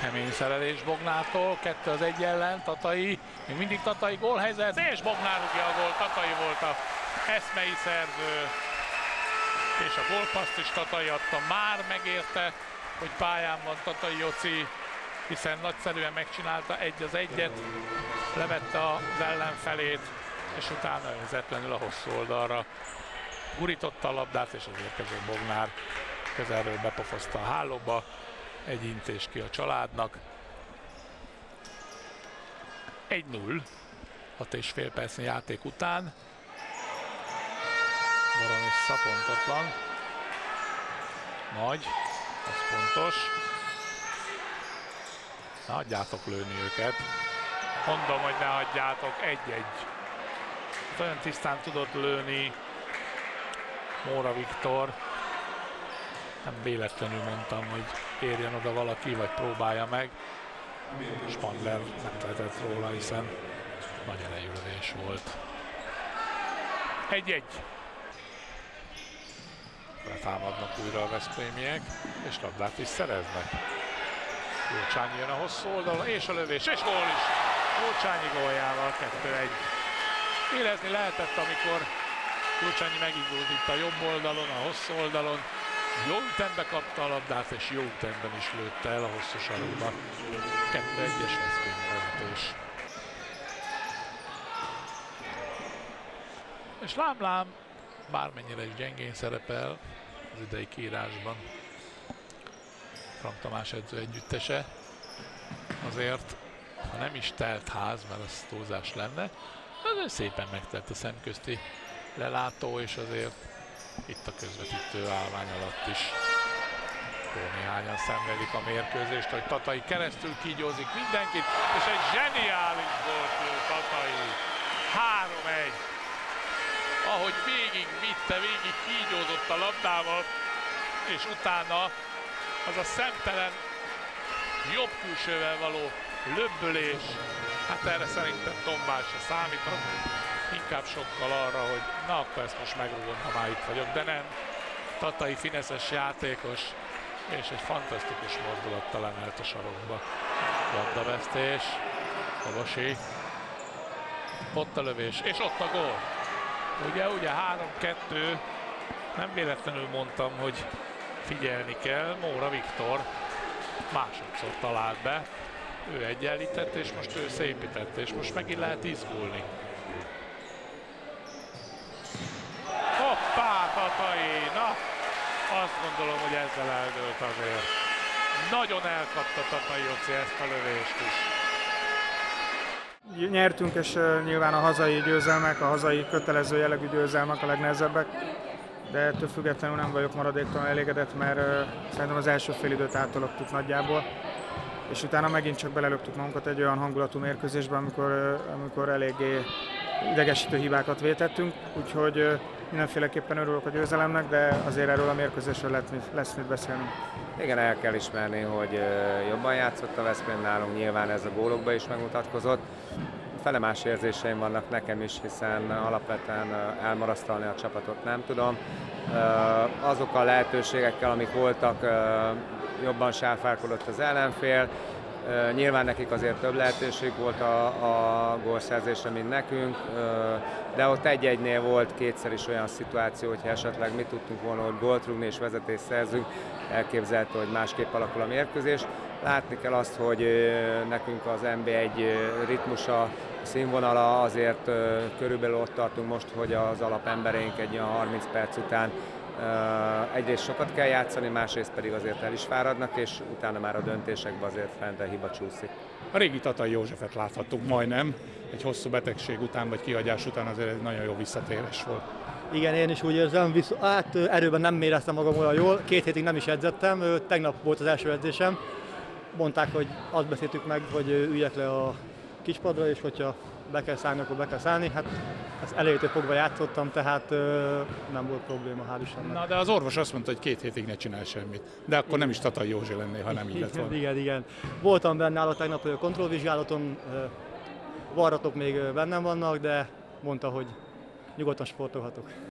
Kemény szerelés Bognártól, 2-1 ellen, Tatai, még mindig Tatai gólhelyzet, és Bognár rúgja a gólt, Tatai volt a eszmei szerző, és a gólpasszt is Tatai adta, már megérte, hogy pályán van Tatai Joci, hiszen nagyszerűen megcsinálta 1-1, levette az ellenfelét, és utána önzetlenül a hosszú oldalra gurította a labdát, és az érkező Bognár közelről bepofozta a hálóba. Egy intés ki a családnak. 1-0, 6,5 percnyi játék után. Baron visszapontotlan. Nagy, az pontos. Ne hagyjátok lőni őket. Mondom, hogy ne hagyjátok, 1-1. Olyan tisztán tudott lőni Móra Viktor. Nem véletlenül mondtam, hogy érjen oda valaki, vagy próbálja meg. Spandler nem tehetett róla, hiszen nagy erejű lövés volt. 1-1. Betámadnak újra a veszprémiek, és labdát is szereznek. Gyurcsányi jön a hosszú oldalon, és a lövés, és gól is! Gyurcsányi góljával 2-1. Érezni lehetett, amikor Gyurcsányi megindult itt a jobb oldalon, a hosszú oldalon. Jó ütembe kapta a labdát, és jó ütemben is lőtte el a hosszú sarokba. 2-1-es Veszprém vezetés. És lám-lám, bármennyire is gyengén szerepel az idei kiírásban Frank Tamás edző együttese, azért, ha nem is telt ház, mert az túlzás lenne, azért szépen megtelt a szemközti lelátó, és azért itt a közvetítő állvány alatt is néhányan szenvedik a mérkőzést, hogy Tatai keresztül kígyózik mindenkit, és egy zseniális gólt lő Tatai. 3-1. Ahogy végig vitte, végig kígyózott a labdával, és utána az a szemtelen jobb külsővel való löbbölés, hát erre szerintem Tombás se számított, inkább sokkal arra, hogy na akkor ezt most megrúgom, ha már itt vagyok, de nem. Tatai fineszes játékos, és egy fantasztikus mozdulattal emelt a sarokba. Labdavesztés, Kovosi, ott a lövés, és ott a gól. Ugye 3-2, nem véletlenül mondtam, hogy figyelni kell, Móra Viktor másodszor talált be, ő egyenlített, és most ő szépített, és most megint lehet izgulni. Hoppá, Tatai! Na, azt gondolom, hogy ezzel eldőlt azért. Nagyon elkapta Tatai Joci ezt a lövést is. Nyertünk, és nyilván a hazai győzelmek, a hazai kötelező jellegű győzelmek a legnehezebbek, de ettől függetlenül nem vagyok maradéktalan elégedett, mert szerintem az első félidőt átologtuk nagyjából, és utána megint csak belelöktük magunkat egy olyan hangulatú mérkőzésbe, amikor eléggé idegesítő hibákat vétettünk, úgyhogy mindenféleképpen örülök a győzelemnek, de azért erről a mérkőzésről lesz mit beszélni. Igen, el kell ismerni, hogy jobban játszott a Veszprém nálunk, nyilván ez a gólokban is megmutatkozott. Felemás érzéseim vannak nekem is, hiszen alapvetően elmarasztalni a csapatot nem tudom. Azok a lehetőségekkel, amik voltak, jobban sáfárkodott az ellenfél. Nyilván nekik azért több lehetőség volt a gólszerzésre, mint nekünk, de ott 1-1-nél volt kétszer is olyan szituáció, hogyha esetleg mi tudtunk volna, hogy gólt rúgni és vezetést szerzünk, elképzelhető, hogy másképp alakul a mérkőzés. Látni kell azt, hogy nekünk az NB1 ritmusa, színvonala, azért körülbelül ott tartunk most, hogy az alapembereink egy olyan 30 perc után egyrészt sokat kell játszani, másrészt pedig azért el is fáradnak, és utána már a döntésekben azért fent a hiba csúszik. A régi Tatai Józsefet láthattuk majdnem, egy hosszú betegség után vagy kihagyás után azért egy nagyon jó visszatérés volt. Igen, én is úgy érzem, hát erőben nem éreztem magam olyan jól, 2 hétig nem is edzettem, tegnap volt az első edzésem. Mondták, hogy azt beszéltük meg, hogy üljek le a kispadra, és hogyha be kell szállni, akkor be kell szállni. Hát ezt elejétől fogva játszottam, tehát nem volt probléma, hál' Istennek. Na, de az orvos azt mondta, hogy 2 hétig ne csinálj semmit. De akkor nem is Tatai Józsi lennél, ha nem így lett volna. Igen. Voltam benne a tegnap a kontrollvizsgálaton, varratok még bennem vannak, de mondta, hogy nyugodtan sportolhatok.